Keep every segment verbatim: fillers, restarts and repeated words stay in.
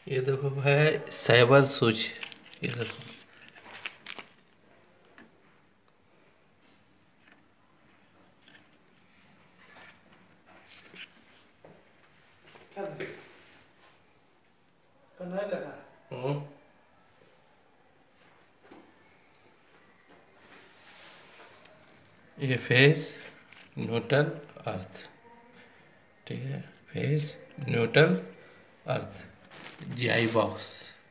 ये देखो भाई, साइबर सूज। ये देखो। हम्म। ये फेस, न्यूट्रल, अर्थ। ठीक है, face, neutral, earth, GI box.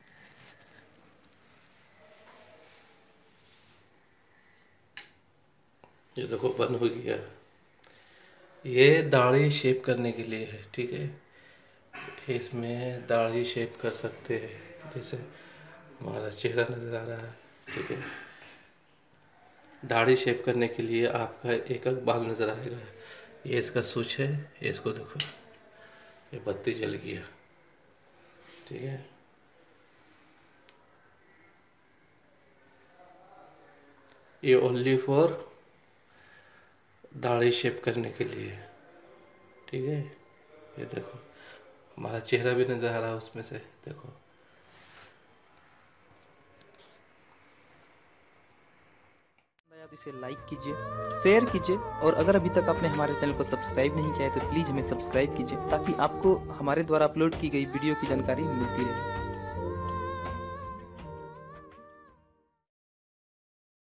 ये देखो बंद हो गया। ये दाढ़ी शेप करने के लिए है, ठीक है। इसमें दाढ़ी शेप कर सकते हैं, जैसे हमारा चेहरा नज़र आ रहा है, ठीक है। दाढ़ी शेप करने के लिए आपका एक एक बाल नज़र आएगा। ये इसका स्विच है, ये इसको देखो, ये बत्ती जल गया, ठीक है। ये ओनली फॉर दाढ़ी शेप करने के लिए, ठीक है। ये देखो, हमारा चेहरा भी नज़र आ रहा है उसमें से, देखो। तो इसे लाइक कीजिए, शेयर कीजिए, और अगर अभी तक आपने हमारे चैनल को सब्सक्राइब नहीं किया है तो प्लीज़ हमें सब्सक्राइब कीजिए, ताकि आपको हमारे द्वारा अपलोड की गई वीडियो की जानकारी मिलती रहे।